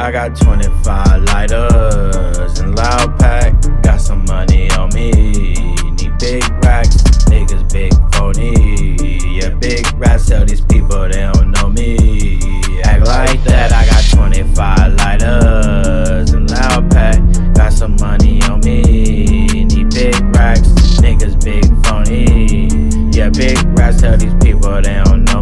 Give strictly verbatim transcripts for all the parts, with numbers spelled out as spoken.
I got twenty-five lighters and loud pack. Got some money on me. Need big racks, niggas big phony. Yeah, big rats tell these people they don't know me. Act like that. I got twenty-five lighters and loud pack. Got some money on me. Need big racks, niggas big phony. Yeah, big rats tell these people they don't know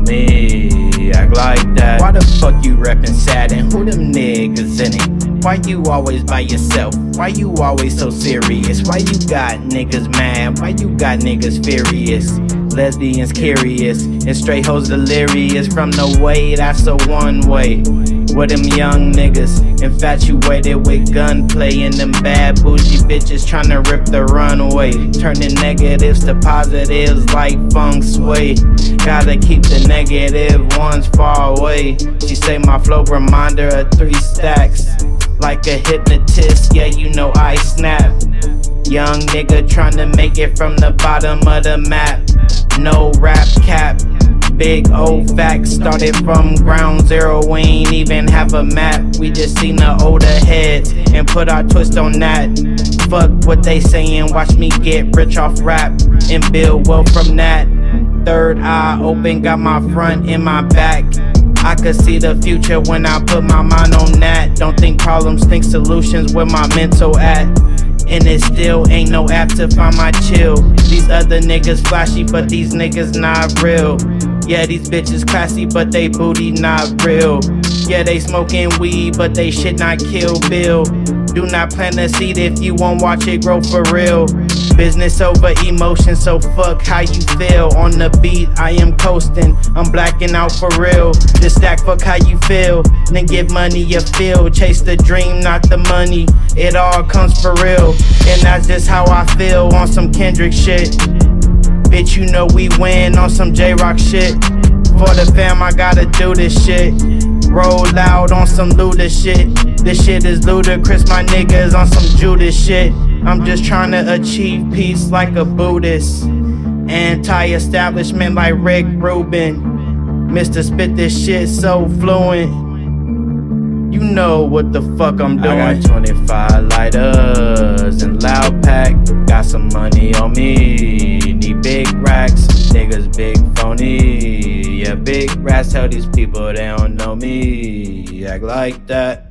me. Act like that. Why the fuck you reppin' Saturn? Who them niggas in it? Why you always by yourself? Why you always so serious? Why you got niggas mad? Why you got niggas furious? Lesbians curious and straight hoes delirious from the way, that's a one way. With them young niggas infatuated with gunplay and them bad bougie bitches tryna rip the runway, turning negatives to positives like feng shui. Gotta keep the negative ones far away. She say my flow remind her of three stacks. Like a hypnotist, yeah, you know I snap. Young nigga tryna make it from the bottom of the map. No rap cap, big old facts. Started from ground zero, we ain't even have a map. We just seen the older heads and put our twist on that. Fuck what they saying, watch me get rich off rap and build wealth from that. Third eye open, got my front and my back. I could see the future when I put my mind on that. Don't think problems, think solutions, where my mental at. And it still ain't no app to find my chill. These other niggas flashy, but these niggas not real. Yeah, these bitches classy, but they booty not real. Yeah, they smoking weed, but they shit not Kill Bill. Do not plant a seed if you won't watch it grow for real. Business over emotion, so fuck how you feel. On the beat, I am coasting, I'm blacking out for real. Just stack, fuck how you feel, then give money a feel. Chase the dream, not the money, it all comes for real. And that's just how I feel on some Kendrick shit. Bitch, you know we win on some J-Rock shit. For the fam, I gotta do this shit. Roll out on some Luda shit. This shit is ludicrous, my niggas on some Judas shit. I'm just trying to achieve peace like a Buddhist. Anti-establishment like Rick Rubin. Mister Spit this shit so fluent. You know what the fuck I'm doing. I got twenty-five lighters and loud pack. Got some money on me. Need big racks, niggas big phony. Yeah, big rats tell these people they don't know me. Act like that.